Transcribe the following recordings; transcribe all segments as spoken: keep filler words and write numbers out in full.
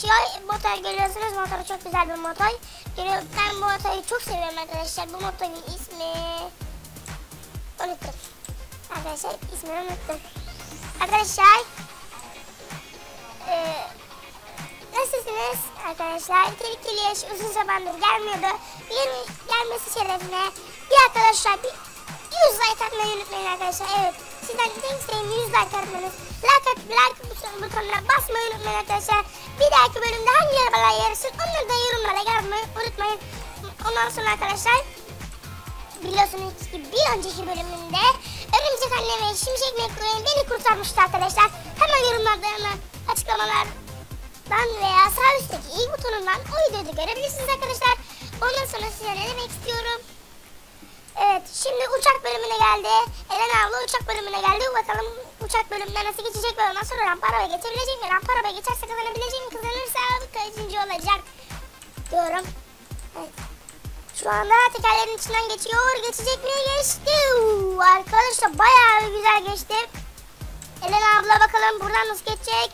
yaşıyor. Motor görüyorsunuz. Motoru çok güzel bir motor. Ben bu motoru çok seviyorum arkadaşlar. Bu motorun ismi... Unuttum. Arkadaşlar ismini unuttum. Arkadaşlar... Ee, nasılsınız arkadaşlar? Tehlikeli yaş uzun zamandır gelmiyordu. Gel gelmesi şerefine bir arkadaşlar bir yüz like atmayı unutmayın arkadaşlar. Evet. Sizden tek isteğim yüz like atmanız. Like, at, like butonuna basmayı unutmayın arkadaşlar. Bir dahaki bölümde hangi arabalar yarışır onları da yorumlara yazmayı unutmayın. Ondan sonra arkadaşlar biliyorsunuz ki bir önceki bölümünde Örümcek Anne ve Şimşek McQueen beni kurtarmıştı arkadaşlar. Hemen yorumlarda hemen açıklamalardan veya sağ üstteki i butonundan o videoyu görebilirsiniz arkadaşlar. Ondan sonra size ne demek istiyorum? Evet, şimdi uçak bölümüne geldi. Elen abla uçak bölümüne geldi. Bakalım uçak bölümünden nasıl geçecek ve ondan sonra rampa arabaya geçebilecek mi? Rampa arabaya geçerse kazanabilecek mi? Kazanırsa kaçıncı olacak diyorum. Evet. Şu anda tekerlerin içinden geçiyor. Geçecek mi? Geçti. Uuu, arkadaşlar bayağı güzel geçti. Elen abla bakalım buradan nasıl geçecek?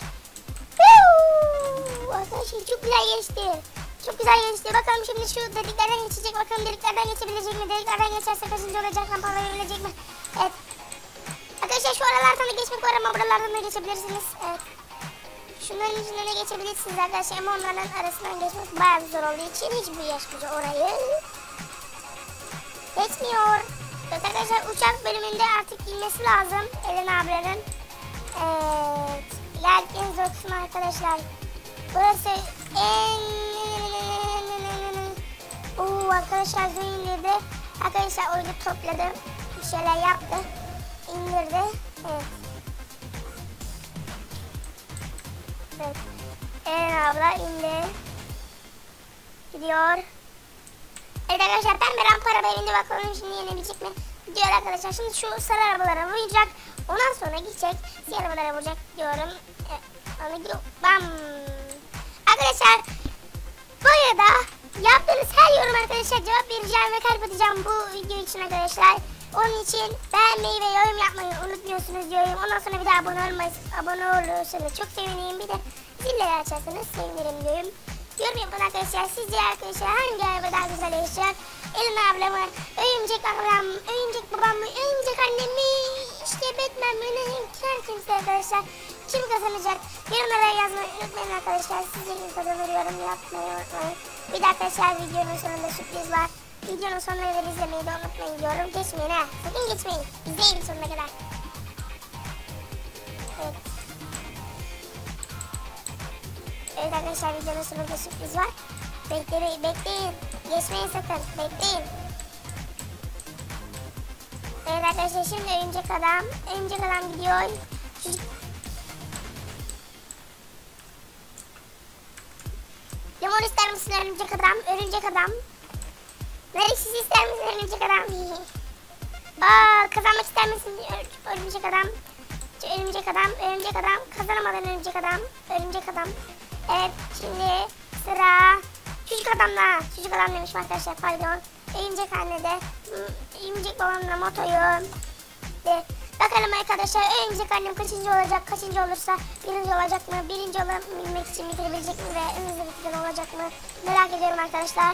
Uuu, arkadaşlar çok güzel geçti. Çok güzel geçti. Bakalım şimdi şu deliklerden geçecek. Bakalım deliklerden geçebilecek mi? Deliklerden geçerse kaçıncı olacak? Rampa verebilecek mi? Evet. Arkadaşlar şu aralardan da geçmek var ama buralardan da geçebilirsiniz. Evet. Şunların içinden de geçebilirsiniz arkadaşlar. Ama onların arasından geçmek bayağı zor olduğu için hiçbir yaşlıca orayı geçmiyor. Evet arkadaşlar uçak bölümünde artık inmesi lazım. Elen ablanın. Evet. Geldik en zor kısmı arkadaşlar. Burası en... Uuu arkadaşlar zor indirdi. Arkadaşlar oyunu topladı. Bir şeyler yaptı. İndirdi. Evet. Evet. Eren abla indi. Gidiyor. Evet arkadaşlar pembe rampa arabaya indi. Bakalım şimdi yenebilecek mi? Gidiyor arkadaşlar. Şimdi şu sarı arabalara vuracak. Ondan sonra gidecek. Siyah arabalara vuracak diyorum. Evet. Onu gidiyor. Bam. Arkadaşlar bu arada yaptığınız her yorum arkadaşlar cevap vereceğim ve kalp atacağım bu video için arkadaşlar. Onun için beğenmeyi ve yorum yapmayı unutmuyorsunuz diyorum. Ondan sonra bir de abone olmayı, abone olursanız çok sevinirim. Bir de zilleri açarsanız sevinirim diyorum. Yorum yapın arkadaşlar. Sizce arkadaşlar hangi araba daha güzel yaşayacak? Elin ablamı, örümcek ablam, örümcek babam, örümcek annemi, işte Batman mi ne her kimse arkadaşlar. Kim kazanacak? Yorumlara yazmayı unutmayın arkadaşlar. Sizce kim kazanır yorum yapmayı unutmayın. Bir de arkadaşlar videonun sonunda sürpriz var. Videonun sonuna kadar izlemeyi de unutmayın diyorum. Geçmeyin ha. Sakın geçmeyin. İzleyin sonuna kadar. Evet. Evet arkadaşlar videonun sonunda sürpriz var. Bekleyin, bekleyin. Geçmeyin sakın. Bekleyin. Evet arkadaşlar şimdi örümcek adam. Örümcek adam gidiyor. Çocuk... Limon ister misin örümcek adam? Örümcek adam. Neresiz ister misin örümcek adam? Aa, kazanmak ister misin örümcek adam? Örümcek adam, örümcek adam. Kazanamadan örümcek adam. Örümcek adam. Evet şimdi sıra çocuk adamla. Çocuk adam demiş arkadaşlar pardon. Örümcek annede. Örümcek babamla motoyu. De. Bakalım arkadaşlar örümcek annem kaçıncı olacak? Kaçıncı olursa birinci olacak mı? Birinci olabilmek için bitirebilecek mi? Ve en hızlı bitiren olacak mı? Merak ediyorum arkadaşlar.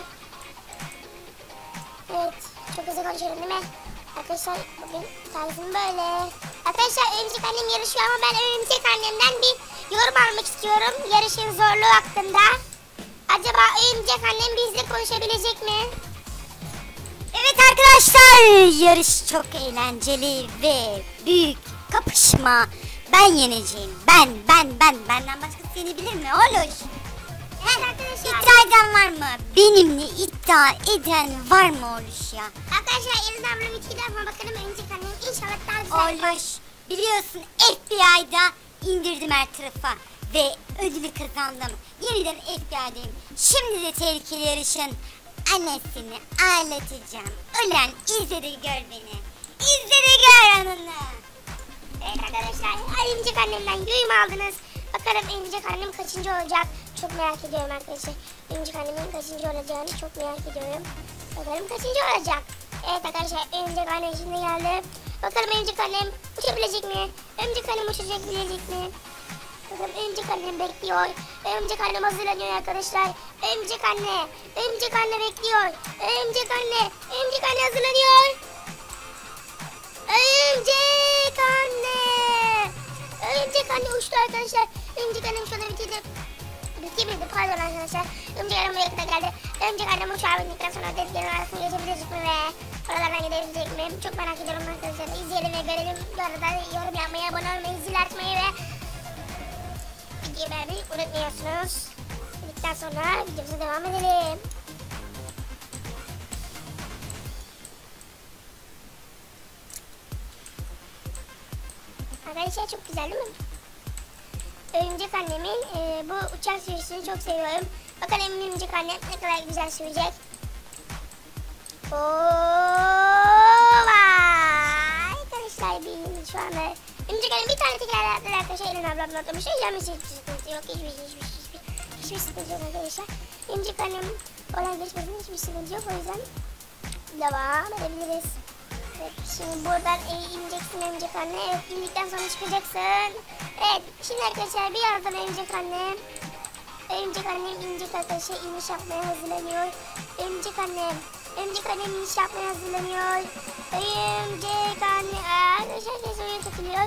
Evet. Çok hızlı konuşuyorum değil mi? Arkadaşlar bugün tarzım böyle. Arkadaşlar örümcek annem yarışıyor ama ben örümcek annemden bir yorum almak istiyorum. Yarışın zorluğu hakkında. Acaba örümcek annem bizle konuşabilecek mi? Evet arkadaşlar yarış çok eğlenceli ve büyük kapışma. Ben yeneceğim. Ben ben ben. Benden başkası yenebilir mi? Oluş. Evet arkadaşlar. İddia eden var mı? Benimle iddia eden var mı Oluş ya? Arkadaşlar Elin ablam iki defa bakalım örümcek annem inşallah daha güzel. Oluş biliyorsun F B I'da indirdim her tarafa ve ödülü kazandım. Yeniden F B I'deyim. Şimdi de tehlikeli yarışın annesini ağlatacağım. Ulan izle de gör beni. İzle de gör anını. Evet arkadaşlar örümcek annemden duyum aldınız. Bakalım örümcek annem kaçıncı olacak? Çok merak ediyorum arkadaşlar. Örümcek annemin kaçıncı olacağını çok merak ediyorum. Bakalım kaçıncı olacak? Evet arkadaşlar örümcek annem şimdi geldi. Bakalım örümcek annem uçabilecek mi? Örümcek annem uçacak bilecek mi? Bakın örümcek annem bekliyor. Örümcek annem hazırlanıyor arkadaşlar. Örümcek anne. Örümcek anne bekliyor. Örümcek anne. Örümcek anne hazırlanıyor. Örümcek anne. Örümcek anne uçtu arkadaşlar. Örümcek annem şurada bitirdi. Bitirdi pardon arkadaşlar. Örümcek annem buraya kadar geldi. Örümcek annem uçağa bindikten sonra deliklerin arasını geçebilecek mi ve oralardan gidebilecek mi? Çok merak ediyorum arkadaşlar. İzleyelim ve görelim. Bu arada yorum yapmayı, abone olmayı, zil açmayı ve videoyu beğenmeyi unutmuyorsunuz. Dedikten sonra videomuza devam edelim. Arkadaşlar çok güzel değil mi? Örümcek annemin e, bu uçak sürüşünü çok seviyorum. Bakalım örümcek annem ne kadar güzel sürecek. Ooo arkadaşlar bir şu anda örümcek annem bir tane teker yaptı arkadaşlar. Elin ablamla atlamış. Yani hiçbir sıkıntı yok. Hiçbir hiçbir hiçbir hiçbir sıkıntı yok arkadaşlar. Örümcek annem olan geçmesinin hiçbir sıkıntı yok. O yüzden devam edebiliriz. Evet, şimdi buradan e, ineceksin örümcek anne. Evet, indikten sonra çıkacaksın. Evet, şimdi arkadaşlar birazdan örümcek annem. Örümcek annem inecek arkadaşlar. İniş yapmaya hazırlanıyor. Örümcek annem. Örümcek annem iniş yapmaya hazırlanıyor. Örümcek anne. Aa, arkadaşlar herkes oyun takılıyor.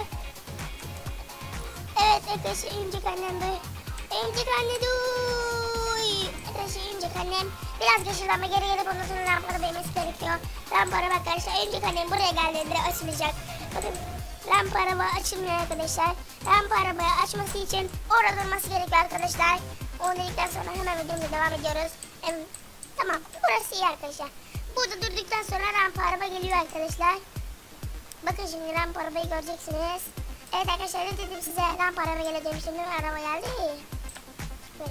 Evet arkadaşlar örümcek annem dur. Örümcek anne dur. Arkadaşlar örümcek annem biraz geçirdi ama geri gelip ondan sonra rampada değmesi gerekiyor. Rampa araba arkadaşlar örümcek annem buraya geldiğinde açmayacak. Bakın rampa araba açılmıyor arkadaşlar. Rampa arabayı açması için orada durması gerekiyor arkadaşlar. Onu dedikten sonra hemen videomuza devam ediyoruz. Em, tamam burası iyi arkadaşlar. Burada durduktan sonra rampa araba geliyor arkadaşlar. Bakın şimdi rampa arabayı göreceksiniz. Evet arkadaşlar ne dedim size, rampa araba geliyor demiştim değil mi? Araba geldi. Evet.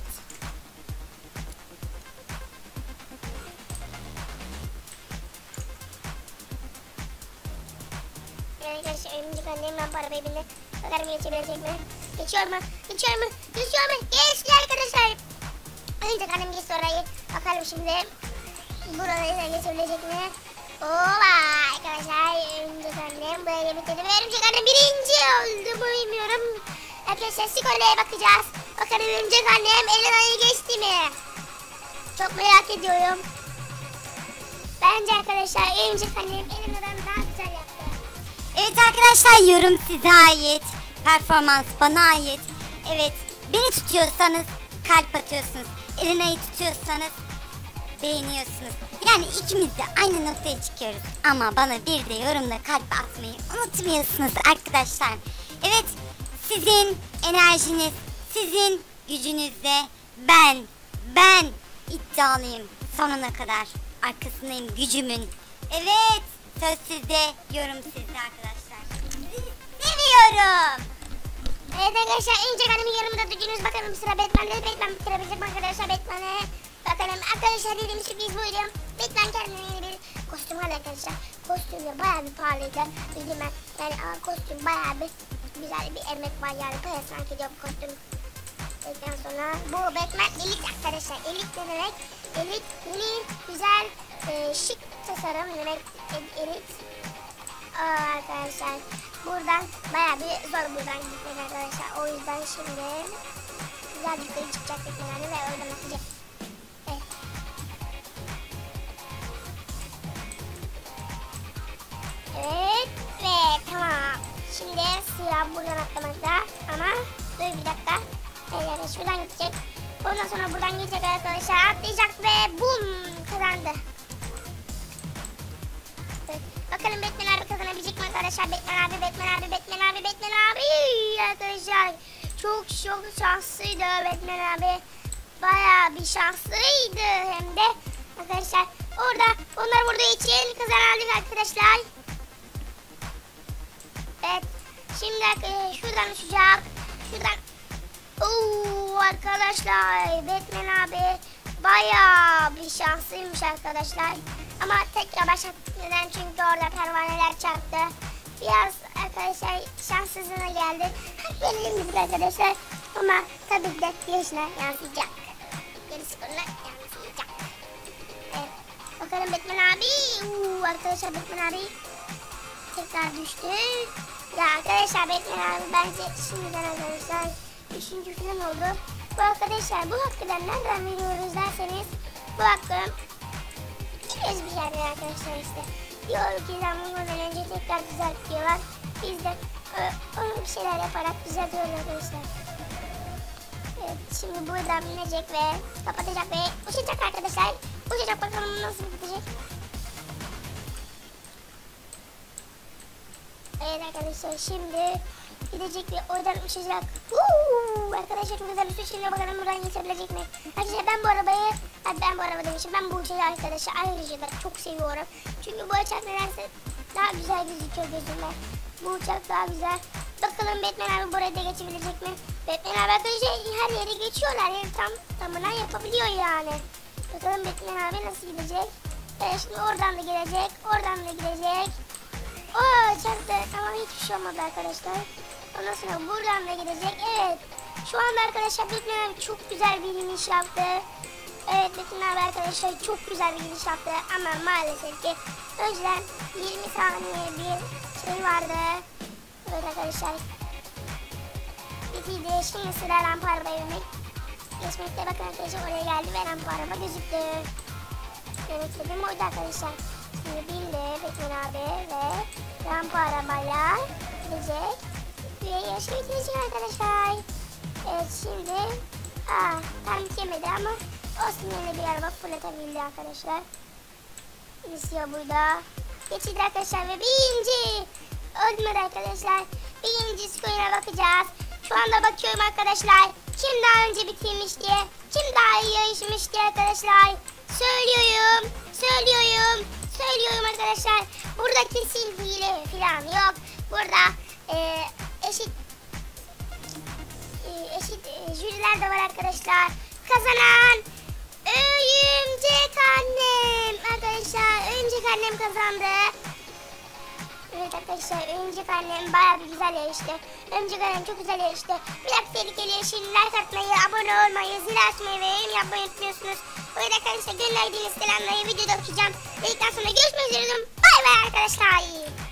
Arkadaşlar örümcek annem rampa arabayı bindi. Bakalım geçebilecek mi? Geçiyor mu? Geçiyor mu? Geçiyor mu? Geçti arkadaşlar. Örümcek annem geçti orayı. Bakalım şimdi burayı da geçebilecek mi? Oba arkadaşlar örümcek annem böyle bitirdi ve örümcek annem birinci oldu mu bilmiyorum. Arkadaşlar skorlara bakacağız. Bakalım örümcek annem Elena'yı geçti mi? Çok merak ediyorum. Bence arkadaşlar örümcek annem Elena'dan daha güzel yaptı. Evet arkadaşlar yorum size ait. Performans bana ait. Evet beni tutuyorsanız kalp atıyorsunuz. Elena'yı tutuyorsanız beğeniyorsunuz. Yani ikimiz de aynı noktaya çıkıyoruz. Ama bana bir de yorumda kalp atmayı unutmuyorsunuz arkadaşlar. Evet sizin enerjiniz, sizin gücünüzle ben, ben iddialıyım sonuna kadar. Arkasındayım gücümün. Evet söz sizde, yorum sizde arkadaşlar. Seviyorum. Evet arkadaşlar örümcek annemin yorumunda duydunuz. Bakalım sıra Batman'de. Batman bitirebilecek mi arkadaşlar Batman'e? Bakalım arkadaşlar dediğim sürpriz buydu. Batman kendine yeni bir kostüm aldı arkadaşlar. Kostüm de bayağı bir pahalıydı. Bildim ben. Yani ama kostüm bayağı bir güzel bir emek var yani. Parasını hak ediyor bu kostüm. Ondan sonra bu Batman elit arkadaşlar. Elit ne demek? Elit yeni güzel e, şık tasarım demek. Elit. Aa, arkadaşlar buradan bayağı bir zor buradan gitmek arkadaşlar. O yüzden şimdi güzel bir yukarı çıkacak teknelerle ve oradan atacak. Evet. Evet ve tamam. Şimdi sıra buradan atlamakta ama dur bir dakika. Evet şuradan gidecek. Ondan sonra buradan gidecek arkadaşlar. Atlayacak ve bum kazandı. Evet. Bakalım Batman abi kazanabilecek mi arkadaşlar? Batman abi, Batman abi, Batman abi, Batman abi arkadaşlar. Çok çok şanslıydı Batman abi. Bayağı bir şanslıydı hem de arkadaşlar. Orada onlar vurduğu için kazanalım arkadaşlar. Evet. Şimdi şuradan uçacak. Şuradan. Oo arkadaşlar Batman abi bayağı bir şanslıymış arkadaşlar. Ama tekrar başlattı. Neden? Çünkü orada pervaneler çarptı. Biraz arkadaşlar şanssızlığına geldi. Gelelim biz arkadaşlar. Ama tabii ki de yaşına yansıyacak. Geri skoruna yansıyacak. Evet. Bakalım Batman abi. Oo, arkadaşlar Batman abi tekrar düştü. Ya arkadaşlar Batman abi bence şimdiden arkadaşlar Üçüncü falan oldu. Bu arkadaşlar bu hakkıdan nereden veriyoruz derseniz bu hakkı biliyoruz bir yerden arkadaşlar işte. Diyor ki zamanından önce tekrar düzelt diyorlar. Biz de e, onu bir şeyler yaparak düzeltiyoruz arkadaşlar. Evet, şimdi buradan binecek ve kapatacak ve uçacak arkadaşlar. Uçacak, bakalım nasıl bitecek. Evet arkadaşlar şimdi gidecek ve oradan uçacak. Uuu, arkadaşlar çok güzel bir su. Şimdi bakalım buradan geçebilecek mi? Arkadaşlar ben bu arabayı, hadi ben bu araba demişim. Ben bu uçağı arkadaşlar ayrıca da çok seviyorum. Çünkü bu uçak nedense daha güzel gözüküyor gözüme. Bu uçak daha güzel. Bakalım Batman abi buraya da geçebilecek mi? Batman abi arkadaşlar her yere geçiyorlar. Yani tam tamına yapabiliyor yani. Bakalım Batman abi nasıl gidecek? Evet, şimdi oradan da gelecek. Oradan da gidecek. Ooo çarptı ama hiçbir şey olmadı arkadaşlar. Ondan sonra buradan da gidecek. Evet. Şu anda arkadaşlar Batman abi çok güzel bir iniş yaptı. Evet Batman abi arkadaşlar çok güzel bir iniş yaptı. Ama maalesef ki önceden yirmi saniye bir şey vardı. Evet arkadaşlar. Bitirdi. Şimdi sıra rampa arabaya binmek. Geçmekte bakın arkadaşlar oraya geldi ve rampa araba gözüktü. Demek istediğim oydu arkadaşlar. Şimdi bindi Batman abi ve rampa arabayla gidecek ve yarışı bitirecek arkadaşlar. Evet şimdi aa, tam bitemedi ama olsun, yine bir araba fırlatabildi arkadaşlar. İniyor burada. Geçildi arkadaşlar ve birinci öldürmedi arkadaşlar. Birinci skoruna bakacağız. Şu anda bakıyorum arkadaşlar. Kim daha önce bitirmiş diye. Kim daha iyi yarışmış diye arkadaşlar. Söylüyorum. Söylüyorum. Söylüyorum arkadaşlar. Burada kesin hile falan yok. Burada e, eşit e, eşit e, jüriler de var arkadaşlar. Kazanan Örümcek Annem. Arkadaşlar Örümcek Annem kazandı. Evet arkadaşlar Örümcek Annem bayağı bir güzel yarıştı. Örümcek Annem çok güzel yarıştı. Bir dakika tehlikeli yarışın like atmayı, abone olmayı, zil açmayı ve yorum yapmayı unutmuyorsunuz. Evet arkadaşlar gönderdiğiniz selamları videoda okuyacağım. Dedikten sonra görüşmek üzere. Bay bay arkadaşlar.